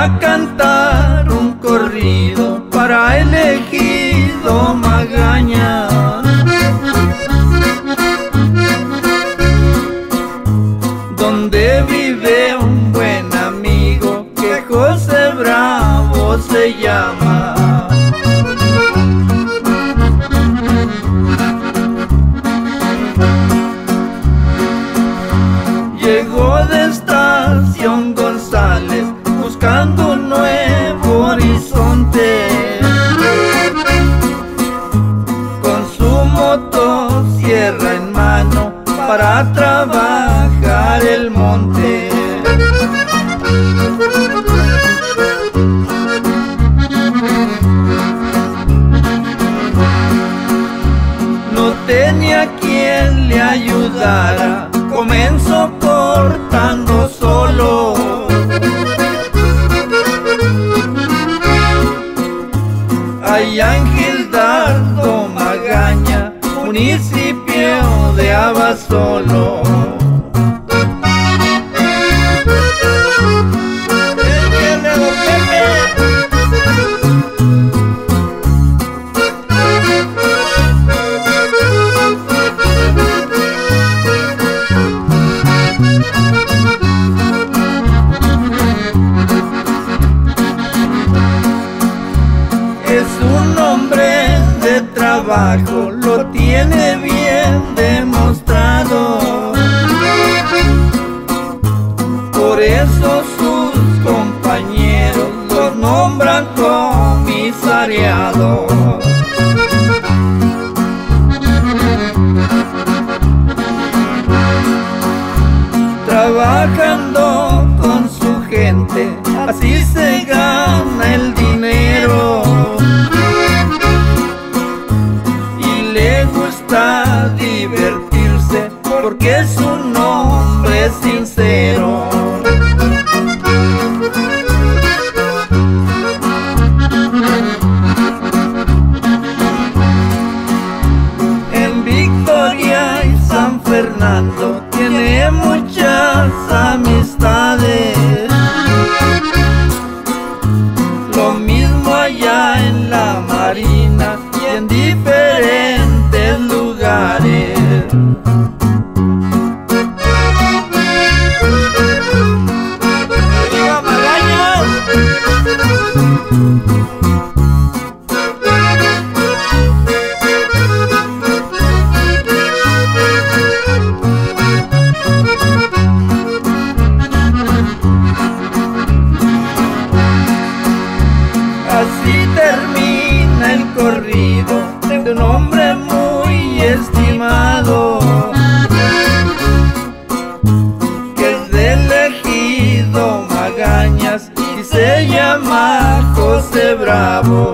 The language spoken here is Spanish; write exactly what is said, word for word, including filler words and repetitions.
a cantar un corrido para el ejido Magaña. Donde vive un buen amigo que José Bravo se llama. Llegó de Estación González buscando un nuevo horizonte. Con su motosierra en mano para trabajar el monte. No tenía quien le ayudara, comenzó cortando solo. Allá en Gildardo Magaña, municipio de Abasolo. Es un hombre de trabajo, lo tiene bien demostrado. Por eso sus compañeros los nombran comisariado. Trabajando con su gente, así se gana el dinero. Divertirse porque es un hombre sincero. En Victoria y San Fernando tiene muchas amistades. Lo mismo allá en la Marina y en diferentes lugares. ¡Viva Magaña! Así termina el corrido de un hombre muy estimado, que es del ejido Magañas y se llama José Bravo.